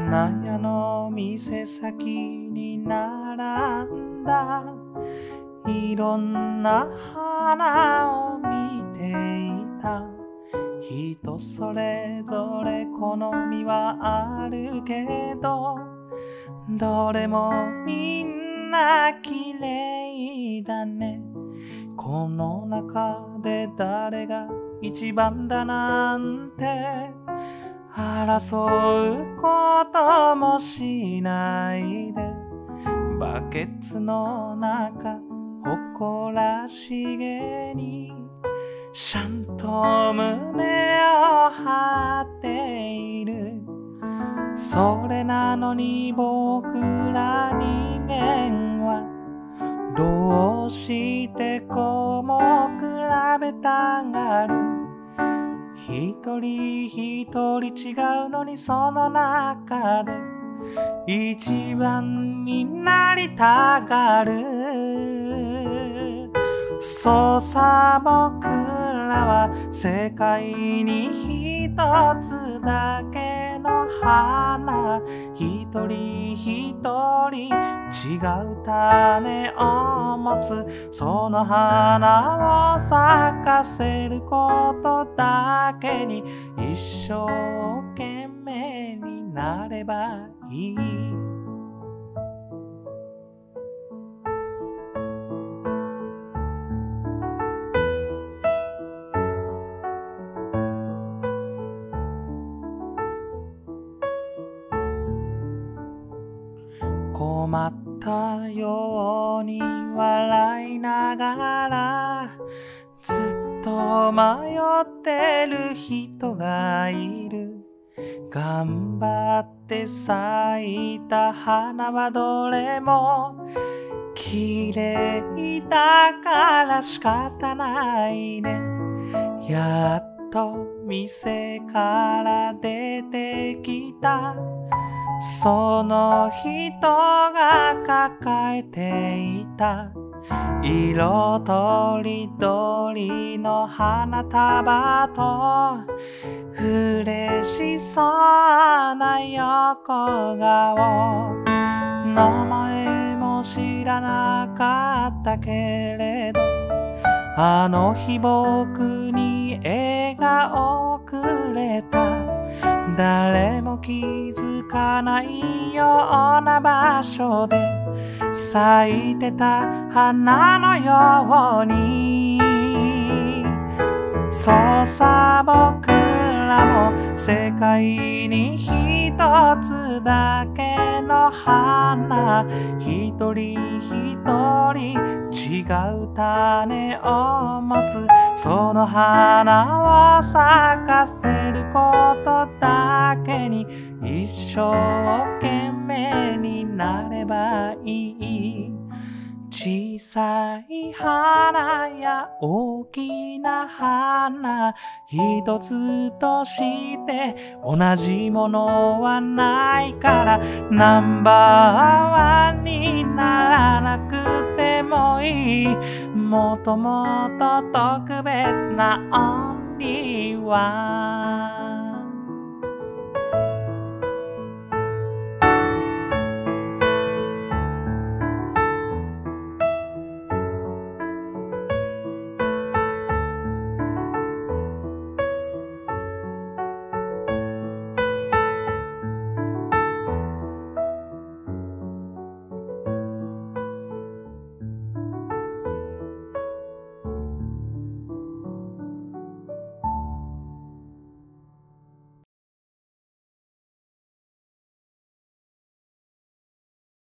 花屋の店先に並んだいろんな花を見ていた。人それぞれ好みはあるけど、どれもみんな綺麗だね。この中で誰が一番だなんて争うこともしないで、バケツの中誇らしげにちゃんと胸を張っている。それなのに僕ら人間はどうしてこうも比べたがる。一人一人違うのにその中で一番になりたがる。そうさ、僕らは世界に一つだけの花、一人一人違う種を持つ。その花を咲かせることだけに一生懸命になればいい。困ったように笑いながらずっと迷ってる人がいる。頑張って咲いた花はどれも綺麗だから仕方ないね。やっと店から出てきたその人が抱えていた色とりどりの花束と嬉しそうな横顔。名前も知らなかったけれど、あの日僕に笑顔をくれた。誰も気づかないような場所で咲いてた花のように。そうさ、僕らも世界に一つだけの花、一人一人違う種を持つ。その花を咲かせることだけに一生懸命になればいい。小さい花や大きな花一つとして同じものはないから、ナンバーワンにならなくてもいい。もともと特別なオンリーワン。